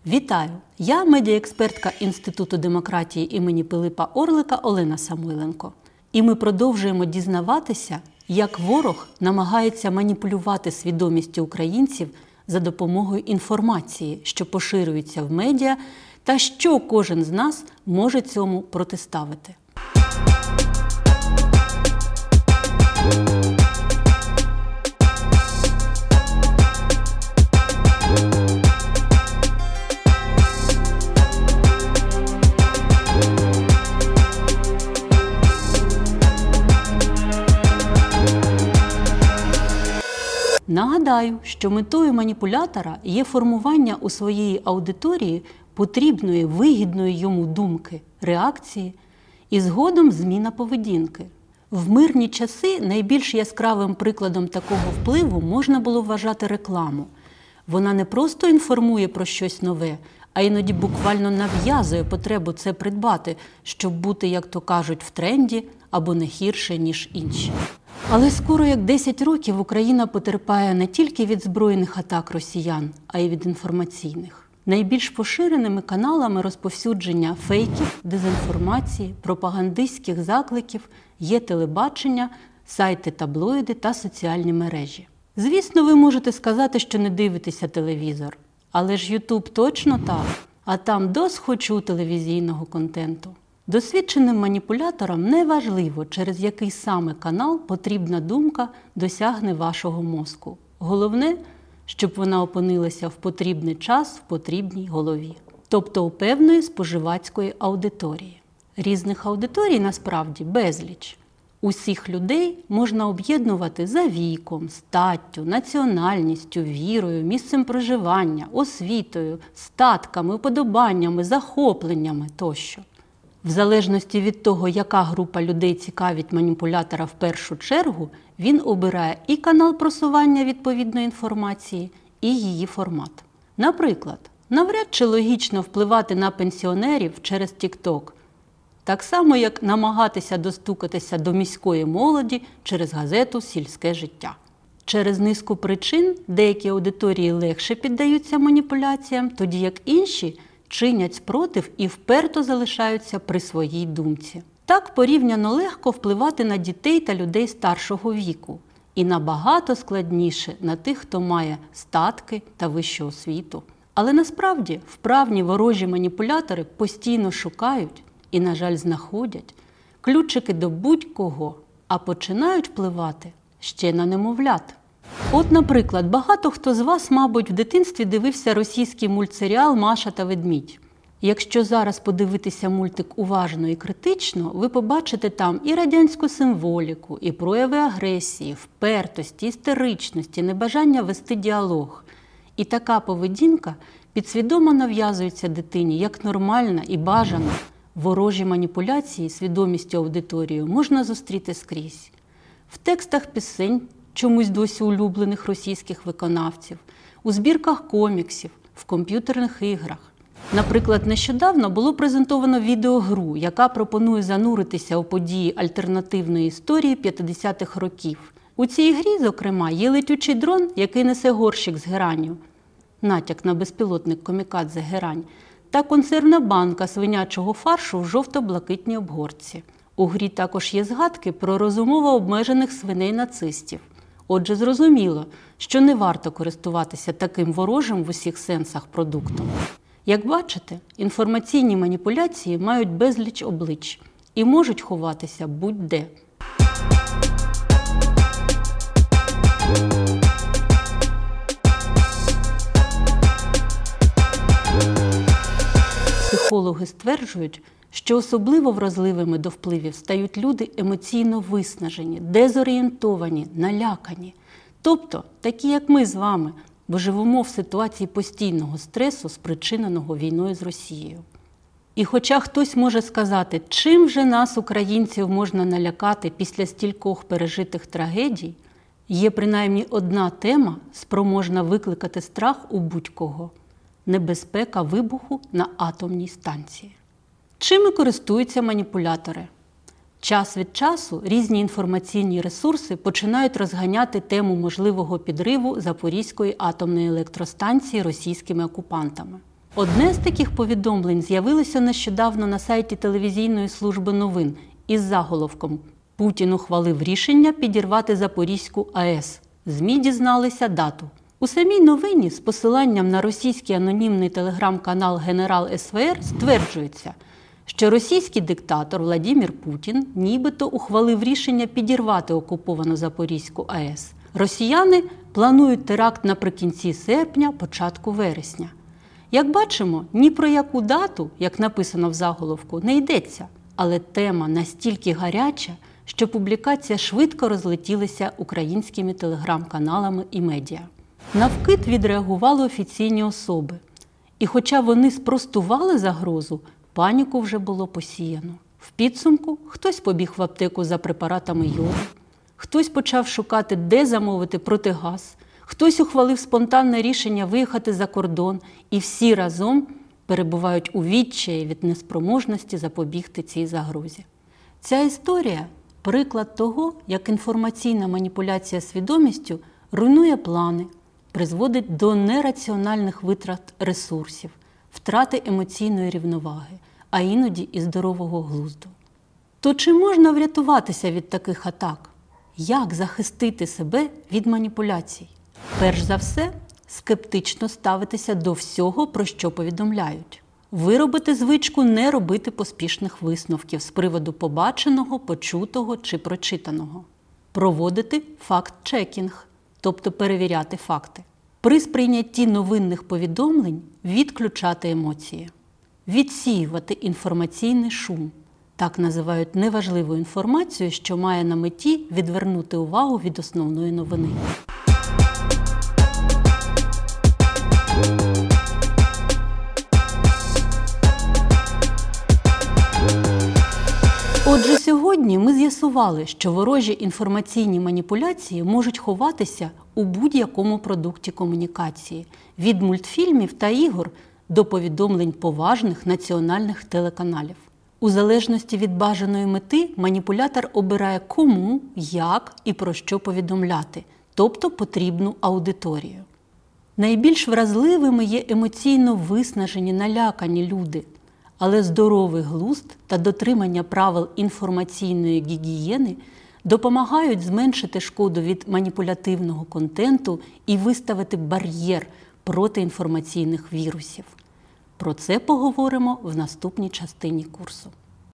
Вітаю! Я медіаекспертка Інституту демократії імені Пилипа Орлика Олена Самойленко. І ми продовжуємо дізнаватися, як ворог намагається маніпулювати свідомістю українців за допомогою інформації, що поширюється в медіа, та що кожен з нас може цьому протиставити. Нагадаю, що метою маніпулятора є формування у своїй аудиторії потрібної, вигідної йому думки, реакції і згодом зміна поведінки. В мирні часи найбільш яскравим прикладом такого впливу можна було вважати рекламу. Вона не просто інформує про щось нове, а іноді буквально нав'язує потребу це придбати, щоб бути, як то кажуть, в тренді або не гірше, ніж інші. Але скоро як 10 років Україна потерпає не тільки від збройних атак росіян, а й від інформаційних. Найбільш поширеними каналами розповсюдження фейків, дезінформації, пропагандистських закликів є телебачення, сайти-таблоїди та соціальні мережі. Звісно, ви можете сказати, що не дивитеся телевізор. Але ж YouTube точно так, а там досхочу телевізійного контенту. Досвідченим маніпуляторам не важливо, через який саме канал потрібна думка досягне вашого мозку. Головне, щоб вона опинилася в потрібний час в потрібній голові. Тобто у певної споживацької аудиторії. Різних аудиторій насправді безліч. Усіх людей можна об'єднувати за віком, статтю, національністю, вірою, місцем проживання, освітою, статками, уподобаннями, захопленнями тощо. В залежності від того, яка група людей цікавить маніпулятора в першу чергу, він обирає і канал просування відповідної інформації, і її формат. Наприклад, навряд чи логічно впливати на пенсіонерів через TikTok, так само, як намагатися достукатися до міської молоді через газету «Сільське життя». Через низку причин деякі аудиторії легше піддаються маніпуляціям, тоді як інші чинять спротив і вперто залишаються при своїй думці. Так порівняно легко впливати на дітей та людей старшого віку. І набагато складніше на тих, хто має статки та вищу освіту. Але насправді вправні ворожі маніпулятори постійно шукають і, на жаль, знаходять ключики до будь-кого, а починають впливати ще на немовлят. От, наприклад, багато хто з вас, мабуть, в дитинстві дивився російський мультсеріал «Маша та ведмідь». Якщо зараз подивитися мультик уважно і критично, ви побачите там і радянську символіку, і прояви агресії, впертості, істеричності, небажання вести діалог. І така поведінка підсвідомо нав'язується дитині як нормальна і бажана. Ворожі маніпуляції свідомістю аудиторії можна зустріти скрізь. В текстах пісень, чомусь досі улюблених російських виконавців, у збірках коміксів, в комп'ютерних іграх. Наприклад, нещодавно було презентовано відеогру, яка пропонує зануритися у події альтернативної історії 50-х років. У цій грі, зокрема, є летючий дрон, який несе горщик з геранню, натяк на безпілотник камікадзе «Герань», та консервна банка свинячого фаршу в жовто-блакитній обгортці. У грі також є згадки про розумово обмежених свиней-нацистів. Отже, зрозуміло, що не варто користуватися таким ворожим в усіх сенсах продуктом. Як бачите, інформаційні маніпуляції мають безліч облич і можуть ховатися будь-де. Психологи стверджують, що особливо вразливими до впливів стають люди емоційно виснажені, дезорієнтовані, налякані. Тобто, такі як ми з вами, бо живемо в ситуації постійного стресу, спричиненого війною з Росією. І хоча хтось може сказати, чим же нас, українців, можна налякати після стількох пережитих трагедій, є принаймні одна тема, спроможна викликати страх у будь-кого – небезпека вибуху на атомній станції. Чим користуються маніпулятори? Час від часу різні інформаційні ресурси починають розганяти тему можливого підриву Запорізької атомної електростанції російськими окупантами. Одне з таких повідомлень з'явилося нещодавно на сайті телевізійної служби новин із заголовком «Путін ухвалив рішення підірвати Запорізьку АЕС». ЗМІ дізналися дату. У самій новині з посиланням на російський анонімний телеграм-канал «Генерал СВР» стверджується, що російський диктатор Владимир Путін нібито ухвалив рішення підірвати окуповану Запорізьку АЕС. Росіяни планують теракт наприкінці серпня, початку вересня. Як бачимо, ні про яку дату, як написано в заголовку, не йдеться. Але тема настільки гаряча, що публікація швидко розлетілася українськими телеграм-каналами і медіа. На вкид відреагували офіційні особи. І хоча вони спростували загрозу, паніку вже було посіяно. В підсумку хтось побіг в аптеку за препаратами йоду, хтось почав шукати, де замовити протигаз, хтось ухвалив спонтанне рішення виїхати за кордон, і всі разом перебувають у відчаї від неспроможності запобігти цій загрозі. Ця історія – приклад того, як інформаційна маніпуляція свідомістю руйнує плани, призводить до нераціональних витрат ресурсів, втрати емоційної рівноваги, а іноді і здорового глузду. То чи можна врятуватися від таких атак? Як захистити себе від маніпуляцій? Перш за все, скептично ставитися до всього, про що повідомляють. Виробити звичку не робити поспішних висновків з приводу побаченого, почутого чи прочитаного. Проводити факт-чекінг, тобто перевіряти факти. При сприйнятті новинних повідомлень відключати емоції. Відсіювати інформаційний шум. Так називають неважливу інформацію, що має на меті відвернути увагу від основної новини. Отже, сьогодні ми з'ясували, що ворожі інформаційні маніпуляції можуть ховатися у будь-якому продукті комунікації – від мультфільмів та ігор до повідомлень поважних національних телеканалів. У залежності від бажаної мети маніпулятор обирає кому, як і про що повідомляти, тобто потрібну аудиторію. Найбільш вразливими є емоційно виснажені, налякані люди. Але здоровий глузд та дотримання правил інформаційної гігієни допомагають зменшити шкоду від маніпулятивного контенту і виставити бар'єр проти інформаційних вірусів. Про це поговоримо в наступній частині курсу.